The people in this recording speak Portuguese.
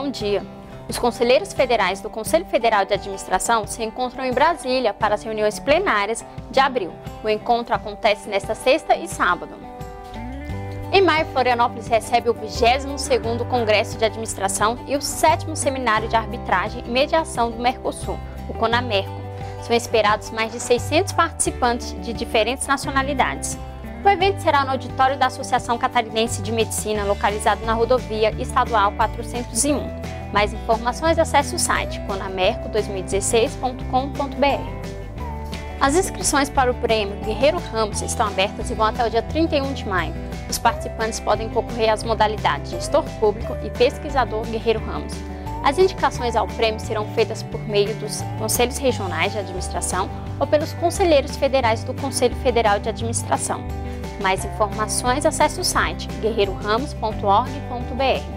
bom dia. Os conselheiros federais do Conselho Federal de Administração se encontram em Brasília para as reuniões plenárias de abril. O encontro acontece nesta sexta e sábado. Em maio, Florianópolis recebe o 22º Congresso de Administração e o 7º Seminário de Arbitragem e Mediação do Mercosul, o CONAMERCO. São esperados mais de 600 participantes de diferentes nacionalidades. O evento será no auditório da Associação Catarinense de Medicina, localizado na rodovia estadual 401. Mais informações, acesse o site conamerco2016.com.br. As inscrições para o prêmio Guerreiro Ramos estão abertas e vão até o dia 31 de maio. Os participantes podem concorrer às modalidades Gestor Público e Pesquisador Guerreiro Ramos. As indicações ao prêmio serão feitas por meio dos Conselhos Regionais de Administração ou pelos Conselheiros Federais do Conselho Federal de Administração. Mais informações, acesse o site guerreiroramos.org.br.